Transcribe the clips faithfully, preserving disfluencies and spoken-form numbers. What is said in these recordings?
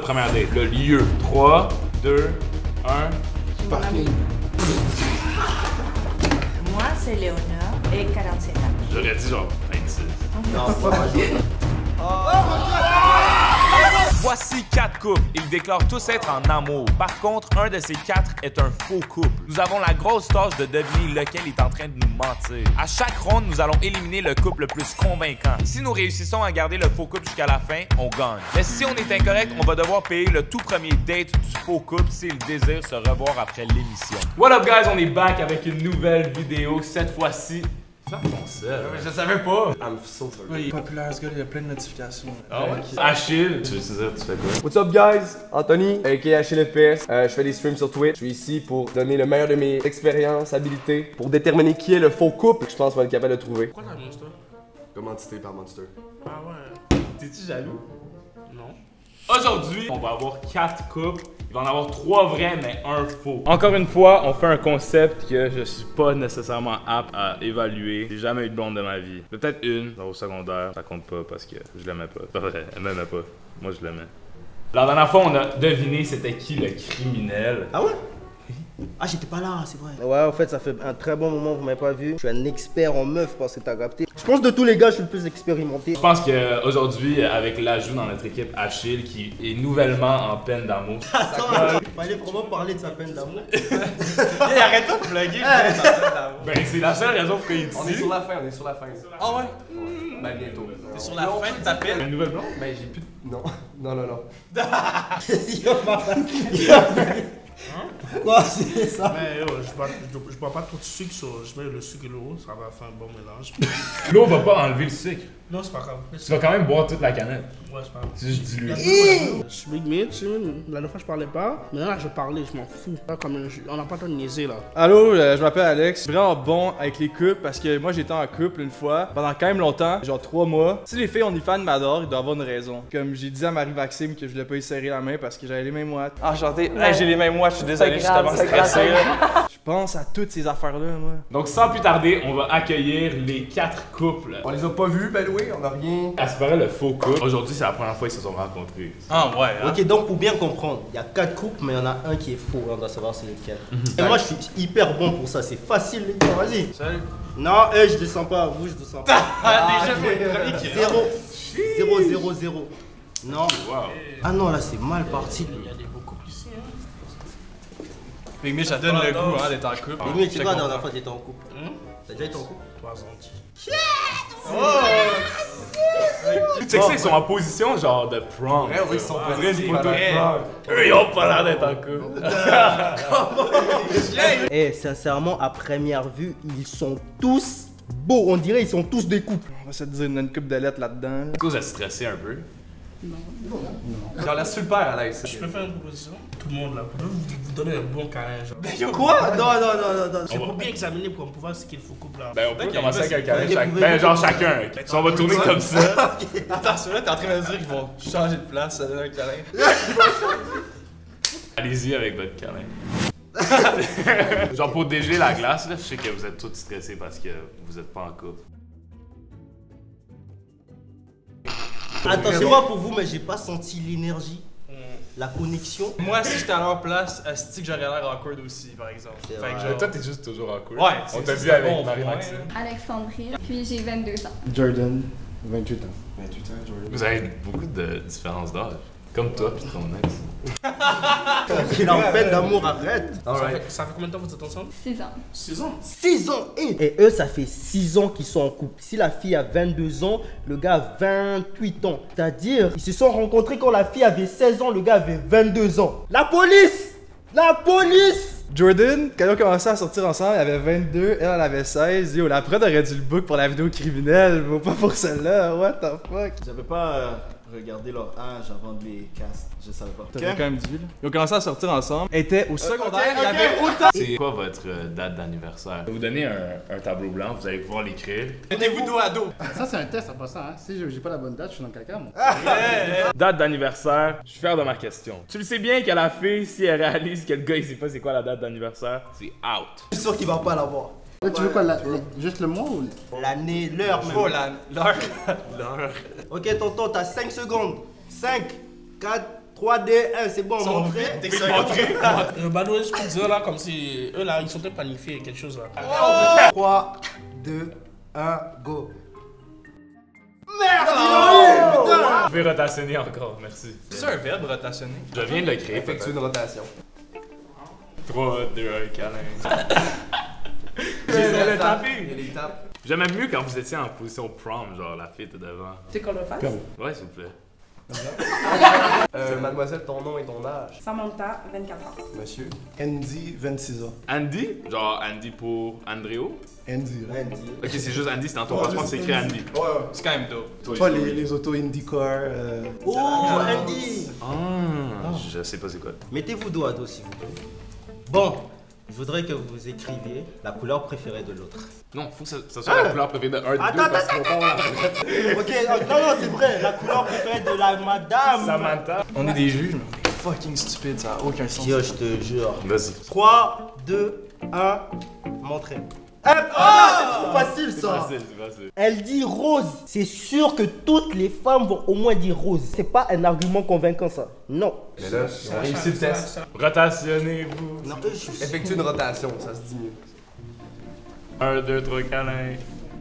Première date, le lieu. trois, deux, un. Parking. Moi, c'est Léonore et quarante-sept ans. J'aurais dit genre vingt-six. Non, pas moi. Voici quatre couples. Ils déclarent tous être en amour. Par contre, un de ces quatre est un faux couple. Nous avons la grosse tâche de deviner lequel est en train de nous mentir. À chaque ronde, nous allons éliminer le couple le plus convaincant. Si nous réussissons à garder le faux couple jusqu'à la fin, on gagne. Mais si on est incorrect, on va devoir payer le tout premier date du faux couple s'il désire se revoir après l'émission. What up guys, on est back avec une nouvelle vidéo. Cette fois-ci, ferme ton sel. Je savais pas. I'm so sorry. Oui, il est populaire ce gars, il y a plein de notifications. Ah ouais? Achille, tu veux dire, tu fais quoi? What's up guys? Anthony, aka H L F P S. Euh, je fais des streams sur Twitch. Je suis ici pour donner le meilleur de mes expériences, habilités, pour déterminer qui est le faux couple. Je pense qu'on va être capable de trouver. Pourquoi la Monster? Commandité par Monster. Ah ouais. T'es-tu jaloux? Non. Aujourd'hui, on va avoir quatre couples. Il va en avoir trois vrais, mais un faux. Encore une fois, on fait un concept que je suis pas nécessairement apte à évaluer. J'ai jamais eu de blonde de ma vie. Peut-être une, dans au secondaire. Ça compte pas parce que je l'aimais pas. Pas vrai, elle m'aimait pas. Moi, je l'aimais. La dernière fois, on a deviné c'était qui le criminel. Ah ouais? Ah, j'étais pas là, c'est vrai. Ouais, en fait, ça fait un très bon moment, vous m'avez pas vu. Je suis un expert en meuf parce que t'as capté. Je pense de tous les gars, je suis le plus expérimenté. Je pense qu'aujourd'hui, avec l'ajout dans notre équipe Achille, qui est nouvellement en peine d'amour. Attends, il fallait vraiment parler de sa peine d'amour. Hey, arrête pas de flaguer, ben, c'est la seule raison pour qu'il est ici. On est sur la fin, on est sur la fin. Ah ouais? Ben bientôt. T'es sur la fin de ta peine? Une nouvelle blonde? Ben j'ai plus de... Non. Non, non, non. Quoi, c'est ça? Mais yo, je bois, je, je bois pas trop de sucre, sur, je mets le sucre et l'eau, ça va faire un bon mélange. L'eau va pas enlever le sucre. Non, c'est pas grave. Tu vas quand même boire toute la canette. Ouais, c'est pas grave. C'est juste dilué. Je suis Big Mitch, la dernière fois je parlais pas, mais là je parlais, je m'en fous. Là, comme un, on n'a pas le temps de niaiser là. Allô, euh, je m'appelle Alex. Je suis vraiment bon avec les couples parce que moi j'étais en couple une fois pendant quand même longtemps, genre trois mois. Si les filles on y fan m'adorent, il doit avoir une raison. Comme j'ai dit à Marie-Maxime que je voulais pas y serrer la main parce que j'avais les mains moites. Enchanté. Hey, j'ai les mains moites, je suis désolé, je suis tellement stressé. Je pense à toutes ces affaires-là, moi. Donc sans plus tarder, on va accueillir les quatre couples. On les a pas vus, by the way, on a rien. À ce paraît, le faux couple. Aujourd'hui, c'est la première fois qu'ils se sont rencontrés. Ah ouais, hein? Ok, donc pour bien comprendre, il y a quatre couples, mais il y en a un qui est faux. On doit savoir c'est lequel. Et moi, je suis hyper bon pour ça. C'est facile, les gars. Vas-y. Salut. Non, hey, je descends pas. Vous, je descends pas. Ah, déjà, faut le premier qui Zéro. Zéro, zéro, zéro. Non. Wow. Ah non, là, c'est mal parti. Il y a des beaux couples ici, hein. Big Mitch, ça donne le goût hein, d'être en couple. Et mais tu sais quoi, la dernière fois, t'étais en couple? T'as déjà été en couple? Trois ans. Tu sais que ça, ils sont en position genre de prom. Ouais, oui, ils sont On pas dirait une ici, photo voilà. de prom. Eux, ils ont pas l'air d'être en couple. Eh, sincèrement, à première vue, ils sont tous beaux. On dirait ils sont tous des couples. On va se dire une coupe de lettres là-dedans. là. Du coup, vous êtes stressé un peu. J'en l'air super à l'aise. Je peux faire une proposition? Tout le monde là, pour vous, vous donner un bon câlin. Genre. Quoi? Non, non, non, non, non. C'est pour bien examiner pour pouvoir ce qu'il faut couple là. Ben, on peut commencer avec un câlin Vous chaque. pouvez- Ben, genre chacun. Si on va tourner comme ça. Attention, là, t'es en train de me dire qu'ils vont changer de place, ça donne un câlin. Allez-y avec votre câlin. Genre pour dégeler la glace, là, je sais que vous êtes tous stressés parce que vous êtes pas en couple. Attention-moi pour vous, mais j'ai pas senti l'énergie, la connexion. Moi, si j'étais à leur place, asti que j'aurais l'air awkward aussi, par exemple. C'est Fait vrai. que Mais genre... toi, t'es juste toujours en couple. Ouais, On c'est- t'a c'est vu un avec bon Marie-Maxime. Alexandrie, puis j'ai vingt-deux ans. Jordan, vingt-huit ans. vingt-huit ans, Jordan. Vous avez beaucoup de différence d'âge. Comme toi pis ton ex. Il en peine d'amour, arrête. Ça, fait, ça fait combien de temps que vous êtes ensemble? six ans. six ans. six ans. Et, et eux, ça fait six ans qu'ils sont en couple. Si la fille a vingt-deux ans, le gars a vingt-huit ans. C'est-à-dire, ils se sont rencontrés quand la fille avait seize ans, le gars avait vingt-deux ans. La police! La police! Jordan, quand ils ont commencé à sortir ensemble, il avait vingt-deux, elle, elle avait seize. Yo, la prod aurait dû le book pour la vidéo criminelle, mais pas pour celle-là. What the fuck? J'avais pas euh, regardé leur âge avant de les cast. Je savais pas. T'avais quand même dit, là. Ils ont commencé à sortir ensemble. Ils étaient au secondaire, ok, il y avait autant. C'est quoi votre euh, date d'anniversaire? Je vais vous donner un, un tableau blanc, vous allez pouvoir l'écrire. Mettez-vous dos à dos. Ça, c'est un test en passant. Hein. Si j'ai pas la bonne date, je suis dans le caca, moi. Date d'anniversaire, je suis fier de ma question. Tu le sais bien que la fille, si elle réalise que le gars il sait pas c'est quoi la date d'anniversaire, c'est out. Je suis sûr qu'il va pas l'avoir. Là, tu veux quoi, la- la- juste le mois ou. L'année, l'heure même. Oh, la... l'heure. L'heure. Ok, tonton, t'as cinq secondes. cinq, quatre, trois, deux, un, c'est bon, mon frère. Euh, bah, nous, je peux dire là, comme si eux là, ils sont peut-être planifiés quelque chose là. trois, deux, un, go. Merde, ils l'ont eu, putain. Je vais rotationner encore, merci. C'est un verbe rotationner. Je viens de le créer. Effectue une rotation. trois, deux, un, câlin. J'ai le les tapis. Il y a les tapes. J'aimais mieux quand vous étiez en position prom, genre la fille était devant. Tu veux qu'on le fasse? Ouais, s'il vous plaît. Euh, mademoiselle, ton nom et ton âge. Samantha, vingt-quatre ans. Monsieur. Andy, vingt-six ans. Andy? Genre Andy pour Andréo? Andy, là. Ok, c'est juste Andy, c'est dans ton passeport, c'est écrit Andy. Ouais, ouais. C'est quand même dope. Toi, Pas ici. les, les autos IndyCar. Euh... Oh, Andy. Ah, je sais pas c'est quoi. Mettez-vous dos à dos, s'il vous plaît. Bon, je voudrais que vous écriviez la couleur préférée de l'autre. Non, faut que ça, ça soit la couleur préférée de un de deux Attends, parce attends, qu'on parle. Ok, non, non, c'est vrai, la couleur préférée de la madame. Samantha. On est des juges, mais on est fucking stupides, ça a aucun sens. Yo, je te jure. Vas-y. trois, deux, un, montrez. Ah, c'est trop facile C'est ça. facile, c'est facile. Elle dit rose. C'est sûr que toutes les femmes vont au moins dire rose. C'est pas un argument convaincant ça. Non. Mais là, on réussit le test. Rotationnez-vous. Non, eux, je suis Effectue une rotation, ça se dit mieux. un, deux, trois, câlin.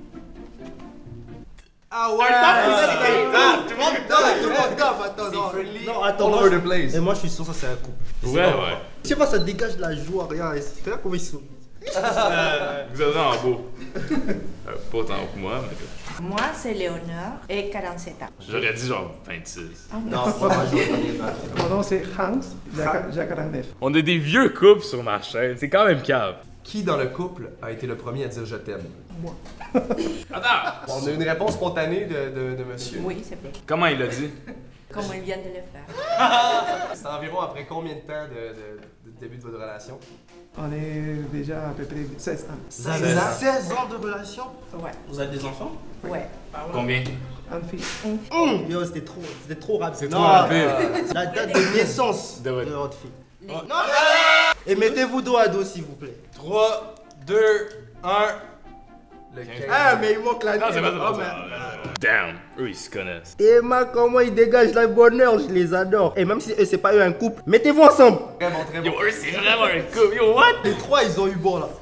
Ah ouais. Tout le monde. Non, tout le monde gaffe, attends, non. Non, attends, All moi, over je- the place. Et moi je suis sûr que ça c'est un couple. Ouais, ouais. Je sais pas, ça dégage de la joie, regarde. Regarde comment ils sont. Vous êtes vraiment beau. Euh, pas autant que moi, mais Moi, c'est Léonore et quarante-sept ans. j'aurais dit genre vingt-six. Non, moi je reconnais pas. Mon nom c'est Hans, j'ai quarante-neuf. On a des vieux couples sur ma chaîne, c'est quand même cave. Qui dans le couple a été le premier à dire je t'aime? Attends! On a une réponse spontanée de, de, de monsieur. Oui, c'est vrai. Comment il l'a dit? Comme il vient de le faire. C'est environ après combien de temps de, de, de début de votre relation? On est déjà à peu près seize ans. Vous avez seize ans de relation? Ouais. Vous avez des enfants? Ouais. Combien? Une fille. Hum, Yo, c'était trop, c'était trop rapide. C'est Non, trop rapide. euh, La date de naissance De de votre- votre fille. Non, non. Et mettez-vous dos à dos s'il vous plaît. trois, deux, un. Le Ah, mais il manque la Non, c'est pas ça. Oh, c'est pas ça. Damn, eux ils se connaissent. Emma, comment ils dégagent le bonheur, je les adore. Et même si eux, c'est pas eux un couple, mettez-vous ensemble. Très bon, très bon. Yo, eux c'est vraiment un couple. Yo, what? Les trois, ils ont eu bon là.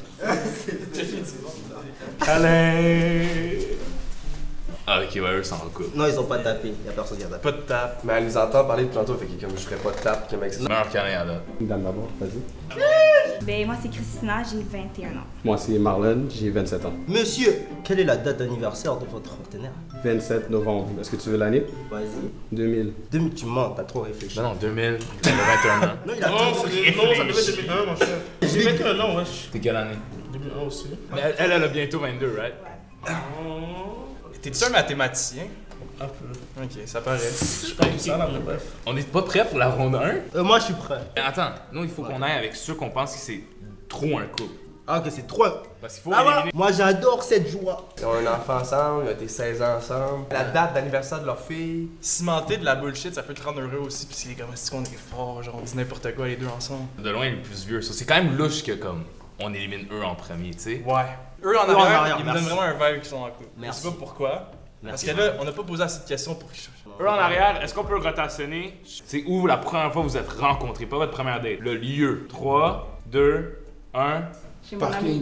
Allez! Ah, ok, ouais, eux sont en couple. Non, ils ont pas tapé. Y'a personne qui a tapé. Pas de tape. Mais elle nous entend parler depuis tantôt, fait que comme je ferais pas de tape, comme avec ça. Meilleur câlin à date. Dame d'abord, vas-y. Ben, moi, c'est Christina, j'ai vingt et un ans. Moi c'est Marlène, j'ai vingt-sept ans. Monsieur, quelle est la date d'anniversaire de votre partenaire? vingt-sept novembre. Est-ce que tu veux l'année? Vas-y. deux mille. Deux mille, tu mens, t'as trop réfléchi. Ben non, deux mille, il a vingt et un ans. Non, il a Non, trop c'est- non, ça devait être deux mille un, mon cher. J'ai vingt et un ans, wesh. T'es quelle année? deux mille un aussi. Mais elle, elle, elle a bientôt vingt-deux, right? T'es-tu un mathématicien? Un peu. Ok, ça paraît. Je suis pas tout ça là, mais bref. On est pas prêt pour la ronde un? Euh, moi, je suis prêt. Mais attends, nous il faut qu'on aille avec ceux qu'on pense que c'est trop un couple. Ah, ok, c'est trop. Parce qu'il faut Ah, voilà. éliminer. Moi, j'adore cette joie. Ils ont un enfant ensemble, ils ont été seize ans ensemble. La date d'anniversaire de leur fille. Cimenter de la bullshit, ça peut te rendre heureux aussi, pis c'est comme si on est fort, genre on dit n'importe quoi les deux ensemble. De loin le plus vieux, ça. C'est quand même louche que comme on élimine eux en premier, tu sais. Ouais. Eux en Eux en arrière, arrière, ils me merci. donnent vraiment un vibe qu'ils sont en couple. Je Merci. sais pas pourquoi. Merci. Parce que là, on n'a pas posé assez de questions pour qu'ils Eux en arrière, est-ce qu'on peut rotationner? C'est où la première fois vous êtes rencontrés, pas votre première date. Le lieu. trois, deux, un. Chez mon ami.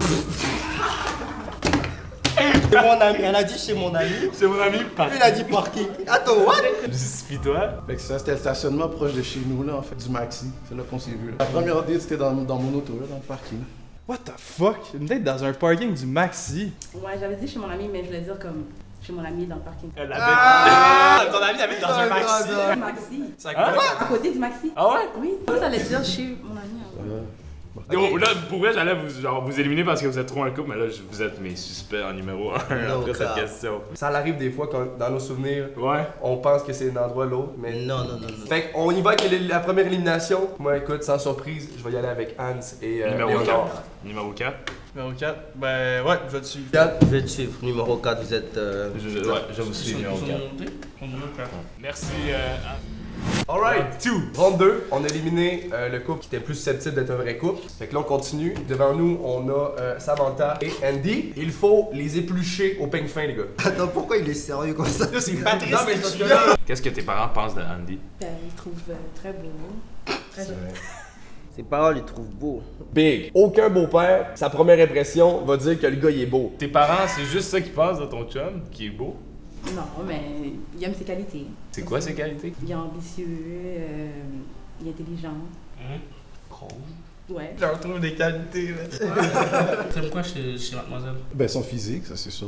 C'est mon ami. Elle a dit chez mon ami. C'est mon ami, Lui, il a dit parking. Attends, what? Justifie-toi. Fait que ça, c'était le stationnement proche de chez nous, là, en fait, du Maxi. C'est là qu'on s'est vu. Là. La première date, c'était dans, dans mon auto, là, dans le parking. What the fuck? Une date dans un parking du Maxi. Ouais, j'avais dit chez mon ami, mais je voulais dire comme chez mon ami dans le parking. Elle Ah! Ton ami habite dans un Oh, Maxi. God. Maxi. C'est à Hein? côté. À côté du Maxi. Ah ouais? Oui. Toi, t'allais dire chez mon ami. hein. Yo, là, pour vrai, j'allais vous, genre, vous éliminer parce que vous êtes trop un couple, mais là, je- vous êtes mes suspects en numéro un No après cette cap. question. Ça arrive des fois quand dans nos souvenirs, Ouais. on pense que c'est un endroit l'autre, mais. Non, non, non, non. Fait qu'on y va avec la première élimination. Moi, écoute, sans surprise, je vais y aller avec Hans et euh, Numéro Léonard. quatre. Numéro quatre. Numéro quatre. Ben ouais, je vais te suivre. Quatre. Je vais te suivre. Numéro quatre, vous êtes. euh, Je, je- ouais, je vous suis, Ils numéro sont quatre. montés. Ils sont montés. Merci, euh, Anne. Alright, two. Round deux, on a éliminé euh, le couple qui était plus susceptible d'être un vrai couple. Fait que là on continue. Devant nous, on a euh, Samantha et Andy. Il faut les éplucher au peigne fin, les gars. Attends, pourquoi il est sérieux comme ça? C'est Patrice. Non, mais parce que là... Qu'est-ce que tes parents pensent de Andy? Ben, ils trouvent euh, très beau. Très joli. Ses parents les trouvent beaux. Big. Aucun beau-père, sa première impression, va dire que le gars il est beau. Tes parents, c'est juste ça qu'ils pensent de ton chum, qui est beau? Non, mais il aime ses qualités. C'est quoi ses qualités? Il est ambitieux, euh, il est intelligent. Hum? Ouais. Je leur trouve des qualités, là. T'aimes quoi chez, chez mademoiselle? Ben, son physique, ça c'est sûr.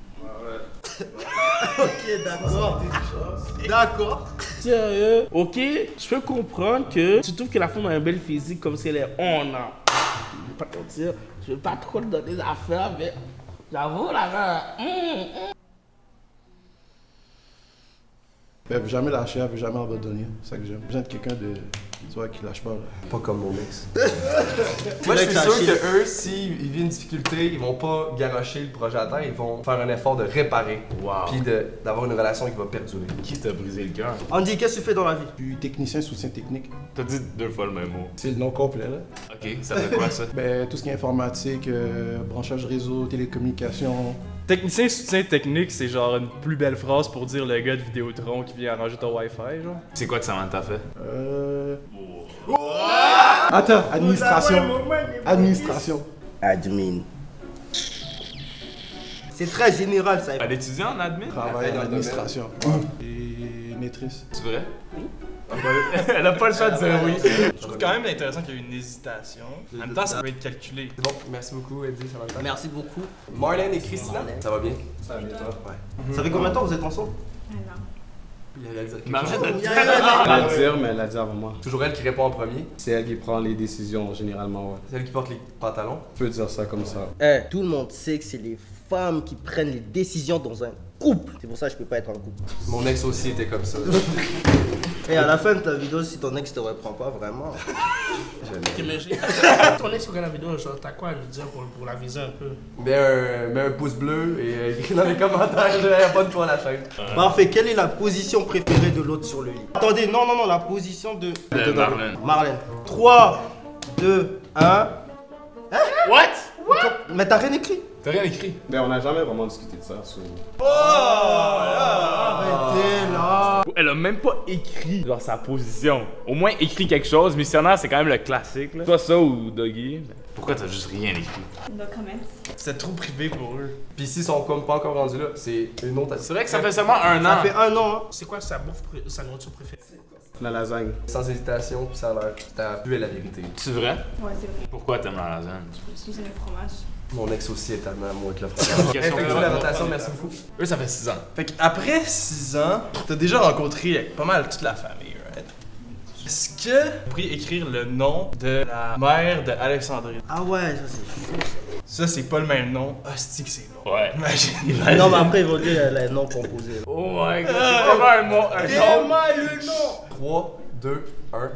Ok, d'accord. D'accord. Sérieux? Ok, je peux comprendre que tu trouves que la femme a un bel physique comme si elle est on a. Je vais pas te mentir, je vais pas trop te donner des affaires, mais j'avoue, la gars. Hum, hum. Ben, elle veut jamais lâcher, elle veut jamais abandonner. C'est ça que j'aime. J'aime quelqu'un de. Tu vois, qui lâche pas, là. Pas comme mon ex. Moi, je suis sûr que eux, s'ils vivent une difficulté, ils vont pas garrocher le projet à terre, ils vont faire un effort de réparer. Wow. Puis d'avoir une relation qui va perdurer. Qui t'a brisé le cœur? Andy, qu'est-ce que tu fais dans la vie? Je suis technicien soutien technique. T'as dit deux fois le même mot. C'est le nom complet, là. Ok, ça fait quoi ça? Ben, tout ce qui est informatique, euh, branchage réseau, télécommunications. Technicien soutien technique, c'est genre une plus belle phrase pour dire le gars de Vidéotron qui vient arranger ton Wi-Fi, genre. C'est quoi que Samantha fait? Euh. Attends, administration. Administration. Admin. C'est très général ça. Elle étudie en admin? Travail dans l'administration. Et maîtrise. C'est vrai? Oui. Elle a pas le choix de dire oui. Je trouve quand même intéressant qu'il y ait une hésitation. En même temps, ça peut être calculé. C'est bon, merci beaucoup, Eddie, ça va le faire. Merci beaucoup. Marlène et Christina, ça va bien? Ça va bien, toi? Ouais. Ça fait combien de temps que vous êtes ensemble? Un an. Il a dit quelque Mais chose. arrête de dire. Elle a le dire, mais elle l'a dit avant moi. Toujours elle qui répond en premier. C'est elle qui prend les décisions, généralement, ouais. C'est elle qui porte les pantalons. On peut dire ça comme ça. Eh, tout le monde sait que c'est les femmes qui prennent les décisions dans un couple. C'est pour ça que je peux pas être en couple. Mon ex aussi était comme ça. Et à la fin de ta vidéo, si ton ex te reprend pas vraiment. Ok, mais j'ai. Ton ex regarde la vidéo, genre, t'as quoi à lui dire pour, pour la viser un peu? Mets un, mets un pouce bleu et euh, écris dans les commentaires, abonne-toi à la chaîne. Parfait, quelle est la position préférée de l'autre sur le lit? Attendez, non, non, non, la position de. De Marlène. Marlène. trois, deux, un. Hein? What? What? Mais t'as rien écrit? T'as rien écrit? Ben, on n'a jamais vraiment discuté de ça. Sur... Oh là, arrêtez là. Elle a même pas écrit genre sa position. Au moins écrit quelque chose. Missionnaire, c'est quand même le classique là. Soit ça ou Doggy. Pourquoi t'as juste rien écrit? No comments. C'est trop privé pour eux. Puis s'ils sont comme pas encore rendus là, c'est une autre. C'est vrai que ça fait seulement un Ça an. fait un an, hein. C'est quoi sa bouffe, pré- sa nourriture préférée? La lasagne. Sans hésitation, puis ça a l'air. T'as pu la vérité. C'est vrai? Ouais, c'est vrai. Pourquoi t'aimes la lasagne? Je suis le fromage. Mon ex aussi est tellement moi avec le fromage. Question Effectue de- la rotation, merci beaucoup. Eux, ça fait six ans. Fait qu'après six ans, t'as déjà rencontré pas mal toute la famille, right? Est-ce que vous pourriez écrire le nom de la mère de Alexandrine? Ah ouais, ça c'est chaud. Ça, c'est pas le même nom. Hostie que c'est bon. Ouais. Imagine. Non, mais après, ils vont dire les noms composés. Oh my god, c'est tellement un mot. Un nom. Tellement le nom. trois, deux, un.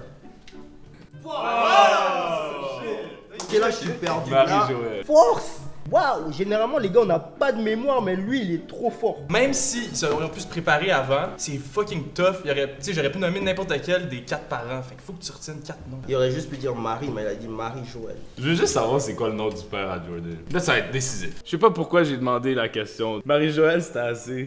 Ok, là, je suis perdu. Marie-Joël. Force. Waouh, généralement, les gars, on n'a pas de mémoire, mais lui, il est trop fort. Même si ils auraient pu se préparer avant, c'est fucking tough. Il y aurait, tu sais, j'aurais pu nommer n'importe lequel des quatre parents. Fait qu'il faut que tu retiennes quatre noms. Il aurait juste pu dire Marie, mais il a dit Marie-Joël. Je veux juste savoir c'est quoi le nom du père à Jordan. Là, ça va être décisif. Je sais pas pourquoi j'ai demandé la question. Marie-Joël, c'était assez.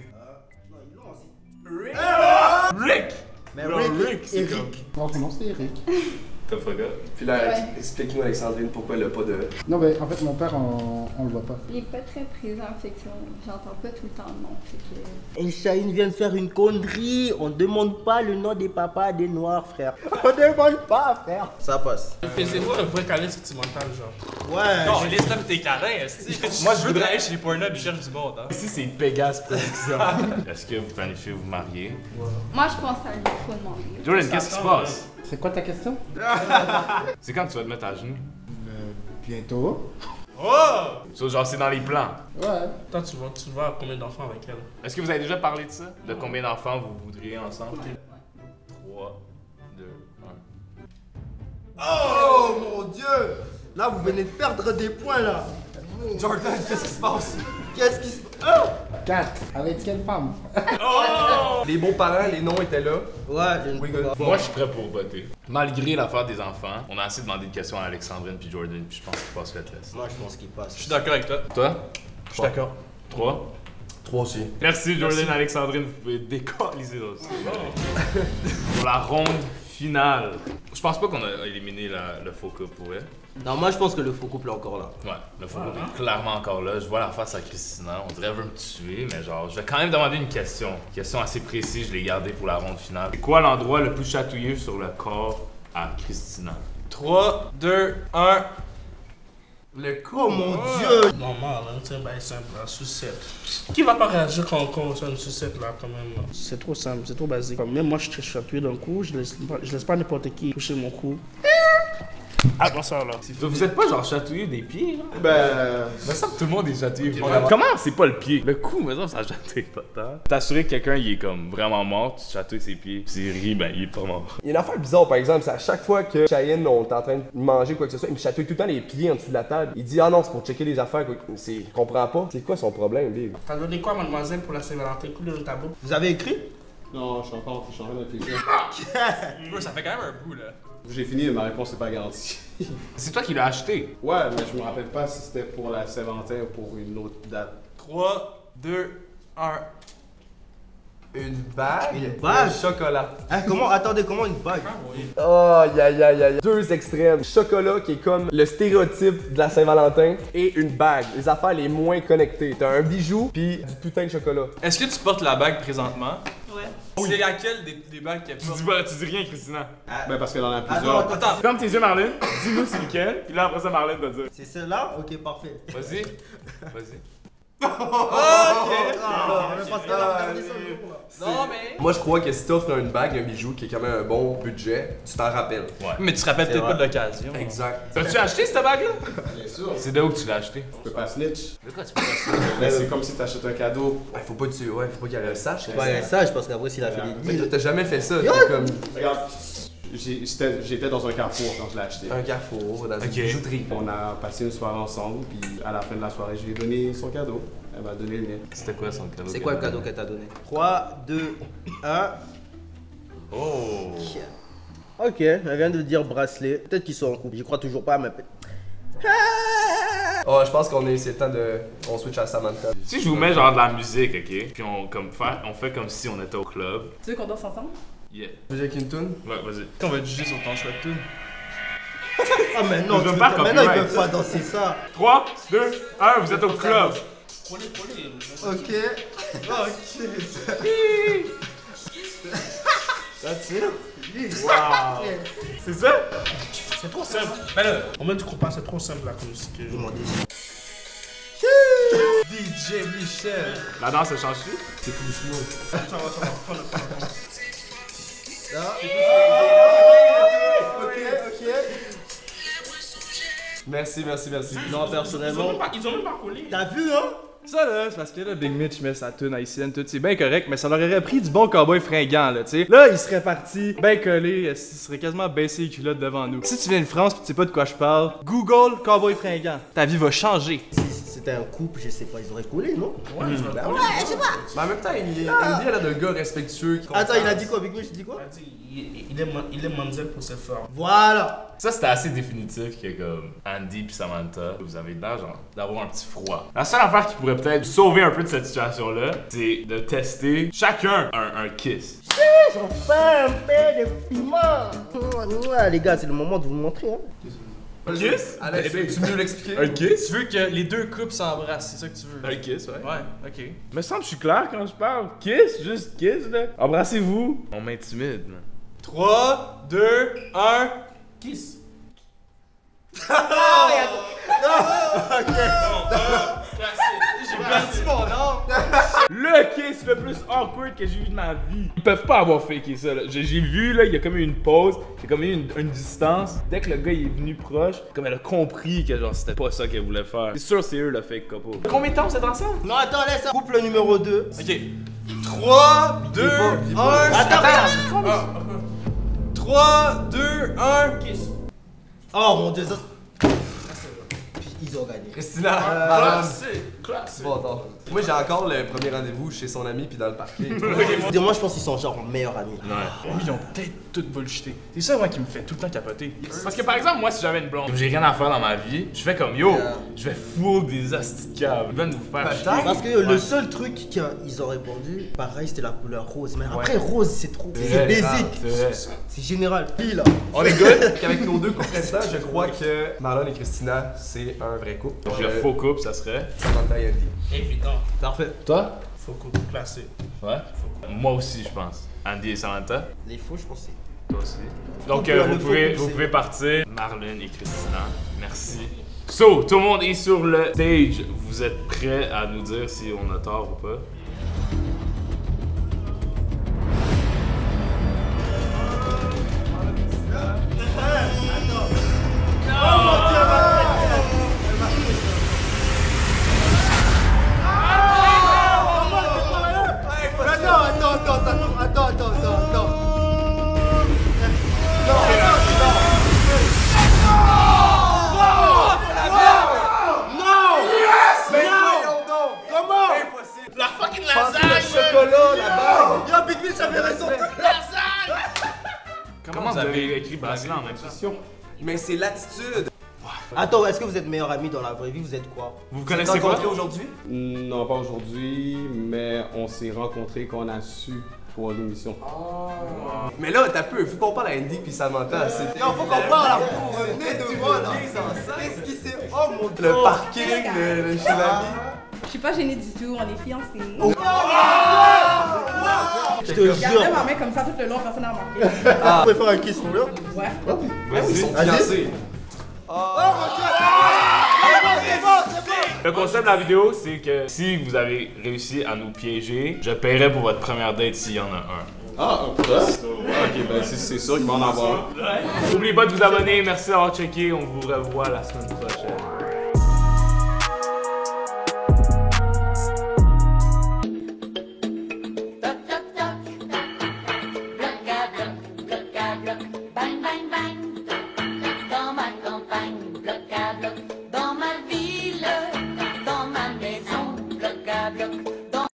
Rick! Mais Non, Rick, Rick, c'est Eric. comme- Non, ton nom c'est Eric. T'as forgot? Puis là, Ouais. explique-nous, Alexandrine, pourquoi elle a pas de. Non, ben en fait, mon père, on, on le voit pas. Il est pas très présent, fait que j'entends pas tout le temps le nom. Fait que... Et Shahine vient de faire une connerie. On demande pas le nom des papas des noirs, frère. On demande pas, frère. Ça passe. Faisiez-vous un vrai câlin sentimental, genre? Ouais. Non, laisse là tes câlins, esti. Moi, je voudrais aller chez les Pornhub et cherche du monde, hein. Ici, c'est Pegasus Production. Est-ce que vous planifiez vous marier? Moi, je pense à lui, faut demander. Jordan, qu'est-ce qui se passe? C'est quoi ta question? C'est quand tu vas te mettre à genoux? Euh, bientôt. Oh! So, genre, c'est dans les plans. Ouais. Toi, tu vois, tu vois combien d'enfants avec elle? Est-ce que vous avez déjà parlé de ça? De combien d'enfants vous voudriez ensemble? trois, deux, un. Oh mon dieu. Là, vous venez de perdre des points, là. Jordan, qu'est-ce qui se passe? Qu'est-ce qui se passe? Oh quatre. Avec quelle femme? Les beaux-parents, les noms étaient là. Ouais, Oui, good. Moi, je suis prêt pour voter. Malgré l'affaire des enfants, on a assez demandé de questions à Alexandrine puis Jordan, puis je pense qu'ils passent le test. Moi, je pense qu'il passe. Je suis d'accord avec toi. Toi? Je suis d'accord. Trois? Trois aussi. Merci Jordan, Merci. Alexandrine, vous pouvez décaliser aussi. Pour la ronde finale. Je pense pas qu'on a éliminé la- le faux couple pour elle. Non, moi, je pense que le faux couple est encore là. Ouais, le faux couple est clairement encore là. Je vois la face à Christina. On dirait qu'elle veut me tuer, mais genre, je vais quand même demander une question. Question assez précise, je l'ai gardée pour la ronde finale. C'est quoi l'endroit le plus chatouilleux sur le corps à Christina? trois, deux, un. Le coup. Oh mon dieu! Normal, hein, c'est bien simple, la sucette. Qui va pas réagir quand on reçoit une sucette là, quand même? Là? C'est trop simple, c'est trop basique. Comme même moi, je suis chatouillé d'un coup, je laisse, pas- je laisse pas n'importe qui toucher mon cou. Attends ça là. Vous êtes pas genre chatouillé des pieds, là? Ben. Il me semble que tout le monde est chatouillé. Comment c'est pas le pied? Le cou, mais ça, ça chatouille pas tant. T'assurer que quelqu'un il est comme vraiment mort, tu chatouilles ses pieds. Puis s'il rit, ben il est pas mort. Il y a une affaire bizarre, par exemple, c'est à chaque fois que Cheyenne, on est en train de manger quoi que ce soit, il me chatouille tout le temps les pieds en dessous de la table. Il dit, ah non, c'est pour checker les affaires. quoi. C'est, je comprends pas. C'est quoi son problème, big? T'as donné quoi, mademoiselle, pour la Saint-Valentin? Coule dans le tableau. Vous avez écrit? Non, je suis encore je suis en train de réfléchir. Bro, ça fait quand même un bout là. J'ai fini, mais ma réponse n'est pas garantie. C'est toi qui l'as acheté. Ouais, mais je me rappelle pas si c'était pour la Saint-Valentin ou pour une autre date. trois, deux, un. Une bague? Une bague? De chocolat. Hein, comment? Attendez, comment une bague? Oh, ya ya ya ya. Deux extrêmes. Chocolat qui est comme le stéréotype de la Saint-Valentin et une bague. Les affaires les moins connectées. T'as un bijou puis du putain de chocolat. Est-ce que tu portes la bague présentement? Ouais. C'est laquelle des, des bagues qu'elle Tu porte? dis, pas- tu dis rien, Christina. Ben, parce qu'elle en a Attends, plusieurs. attends, attends. Ferme tes yeux, Marlène. Dis-nous c'est lequel. Puis là, après ça, Marlène va dire. C'est celle-là? Ok, parfait. Vas-y. Vas-y. Ah, mais parce qu'elle a regardé ça, le coup, là. Non, mais. Moi, je crois que si t'offres une bague, un bijou qui est quand même un bon budget, tu t'en rappelles. Ouais. Mais tu te rappelles C'est peut-être pas vrai. de l'occasion. Exact. T'as-tu acheté cette bague-là? Bien sûr. C'est de où que tu l'as acheté? Je peux pas snitch. De quoi tu peux Ben, c'est comme si t'achètes un cadeau. Ouais, faut pas que tu. Ouais, faut pas qu'elle le sache. Ouais, elle est sage parce qu'après, s'il a fait des Mais toi, deals. t'as jamais fait ça. Yo! T'es comme Regarde, j'ai- j'étais j'étais dans un carrefour quand je l'ai acheté. un carrefour dans une Ok. bijouterie. On a passé une soirée ensemble, puis à la fin de la soirée, je lui ai donné son cadeau. Elle m'a donné le mien. C'était quoi son cadeau? C'est quoi le cadeau qu'elle t'a donné? trois, deux, un. Oh! Ok, elle vient de dire bracelet. Peut-être qu'ils sont en couple. J'y crois toujours pas, mais. Oh, je pense qu'on est. C'est le temps de. On switch à Samantha. Si je vous mets genre de la musique, ok? Puis on, comme, fait, on fait comme si on était au club. Tu veux qu'on danse ensemble? Yeah. Vous avez une tune? Ouais, vas-y. On va te juger sur ton choix de tune. Ah, mais non, Je tu veux veux pas pas- maintenant ils copyright. peuvent pas danser ça. trois, deux, un, vous êtes au club. Collez, collez. Ok. Ok. That's it? Wow! C'est ça? C'est trop simple. Ben là, on met du compas, c'est trop simple là comme musique. D J Michel. La danse, elle change-tu? C'est plus smooth. Ça va, ça va, prends le prends le- Ok, ok. Merci, merci, merci. Non, Ils ont personnellement. même pas, ils ont même pas collé. T'as vu, hein? Ça là, c'est parce que là, Big Mitch met sa tune haïtienne, tout, c'est bien correct, mais ça leur aurait pris du bon cowboy fringant, là, tu sais. Là, il serait parti, bien collé, il serait quasiment baissé les culottes devant nous. Si tu viens de France pis tu sais pas de quoi je parle, Google cowboy fringant. Ta vie va changer. Si c'était un couple, je sais pas, ils auraient collé, non? Ouais, ils ont Bah collé. ouais, je sais pas. Mais en même temps, il il dit elle a de gars respectueux. qui Attends, il a consent. dit quoi, Big Mitch? Il dit quoi? Il a dit, Il il est, man- il est manzel pour ses formes. Voilà. Ça, c'était assez définitif que comme Andy puis Samantha, vous avez l'air genre d'avoir un petit froid. La seule affaire qui pourrait peut-être sauver un peu de cette situation-là, c'est de tester chacun un, un kiss. J'en fais un peu de piment. Ouais, les gars, c'est le moment de vous montrer, hein. Un kiss? Alex, Eh ben, tu mieux l'expliquer? Un kiss? Tu veux que les deux couples s'embrassent, c'est ça que tu veux? Un kiss, ouais. Ouais, ok. Me semble que je suis clair quand je parle. Kiss, juste kiss, là. Embrassez-vous. On m'intimide, man. trois, deux, un. Kiss. J'ai perdu mon nom. Le kiss le plus awkward que j'ai eu de ma vie. Ils peuvent pas avoir faké ça, là. J'ai j'ai vu, là, il y a comme eu une pause, il y a comme eu une, une distance. Dès que le gars il est venu proche, comme elle a compris que genre c'était pas ça qu'elle voulait faire. C'est sûr, c'est eux le fake couple. Combien de temps vous êtes ensemble? Non, attends, laisse. Couple numéro deux. Ok. trois, deux, un. Attends, regarde. trois, deux, un. Kiss. Oh mon dieu, ça. Ils ont gagné. Christina, Euh, madame. Classique, classique. Bon, attends. Moi, j'ai encore le premier rendez-vous chez son ami puis dans le parquet. Moi, je pense qu'ils sont genre meilleurs amis. Ouais. Ils ont peut-être tout bullshité. C'est ça, moi, qui me fait tout le temps capoter. Parce que par exemple, moi, si j'avais une blonde, j'ai rien à faire dans ma vie, je fais comme yo, je vais full des asticables. Ils veulent nous faire chier. Parce que le seul truc qu'ils ont répondu, pareil, c'était la couleur rose. Mais après, rose, c'est trop. C'est basic. C'est général. Puis là. On est good. Avec nos deux couples restants, je crois que Marlon et Christina, c'est un vrai couple. Donc, le faux couple, ça serait Samantha et Andy. Évident. Parfait. Toi? Faux couple classé. Ouais? Moi aussi, je pense. Andy et Samantha? Les faux, je pense. Toi aussi. Donc, euh, vous, pouvez, vous pouvez partir. Marlon et Christina, merci. So, tout le monde est sur le stage. Vous êtes prêts à nous dire si on a tort ou pas? Comment vous avez écrit Brasilia en même temps? Mais c'est l'attitude. Attends, est-ce que vous êtes meilleurs amis dans la vraie vie? Vous êtes quoi? Vous vous connaissez pas aujourd'hui? Non, pas aujourd'hui, mais on s'est rencontrés qu'on a su pour l'émission. Oh. Mais là, t'as peu, faut qu'on parle à Andy puis Samantha. Non, faut qu'on parle là. Revenez de moi là. Qu'est-ce qui s'est. Oh mon dieu. Le parking, le, le chez l'ami. Je suis pas gênée du tout, on est fiancés. Oh. Je te Je jure. gardais ma main comme ça tout le long, personne n'a remarqué. Ah. Vous pouvez faire un kiss pour là? Ouais. Vas-y, ils sont fiancés. Oh mon dieu. C'est bon, c'est bon. Le concept de la vidéo, c'est que si vous avez réussi à nous piéger, je paierai pour votre première date s'il y en a un. Ah, ok. Ok, ben c'est sûr qu'il va en avoir. N'oubliez pas de vous abonner, merci d'avoir checké, on vous revoit la semaine prochaine. Bang, bang, bang, dans ma campagne, bloc à bloc, dans ma ville, dans ma maison, bloc à bloc.